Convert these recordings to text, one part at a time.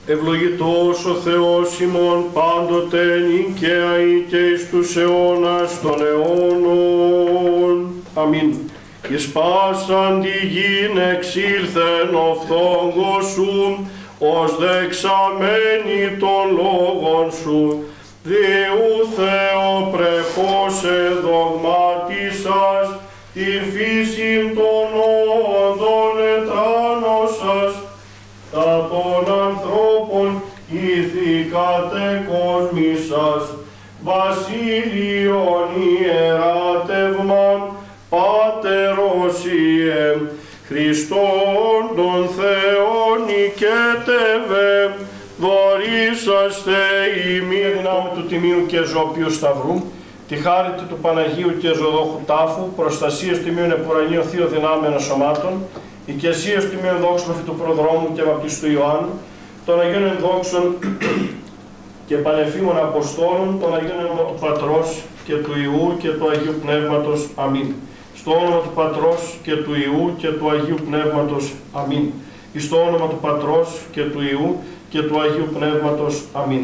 Ευλογητός ο Θεός ημών πάντοτε νικαία και εις τους αιώνας των αιώνων. Αμήν. Εις πάσαν τη γην εξήλθεν ο φθόγκος σου, ως δεξαμένη των λόγων σου, Διού Θεό πρεπός εδογμάτισας, τη φύση των όντων ετράνωσας, τα των ανθρώπων ηθικάτε κόσμησας, βασίλειον ιεράτευμαν, Πάτερος Ιε, Χριστόν τον Θεόν νικέτευε, δωρήσαστε ημί δυνάμει του Τιμίου και Ζωοποιού Σταυρού, τη χάρη του Παναγίου και Ζωδόχου Τάφου, προστασίας Τιμίων Επουρανίων Θείων Δυνάμεων Σωμάτων, οικεσίας Τιμίων Δόξων του Προδρόμου και Βαπτιστού Ιωάννου, των Αγίων Ενδόξων και Πανεφήμων Αποστόλων, των Αγίων Ενδόξων του Πατρός και του Ιού και του Αγίου Πνεύματος. Αμήν. Στο όνομα του Πατρός και του Ιού και του Αγίου Πνεύματος. Αμήν. Στο όνομα του Πατρός και του Ιού και του Αγίου Πνεύματος. Αμήν.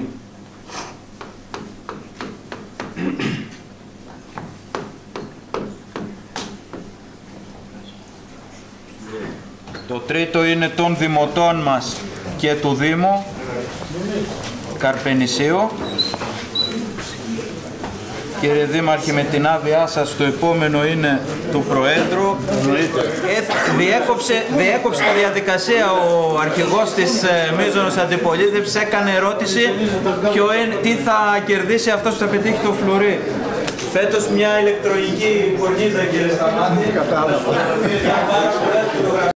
Το τρίτο είναι των δημοτών μας και του Δήμου Καρπενησίου. Κύριε Δήμαρχε, με την άδειά σας, το επόμενο είναι του Προέδρου. Διέκοψε τη διαδικασία ο αρχηγός της μείζωνος αντιπολίτευσης, έκανε ερώτηση τι θα κερδίσει αυτός που θα πετύχει το φλουρί. Φέτος μια ηλεκτρονική κορνίζα, κύριε Σταμάτη. Κατάλαβα.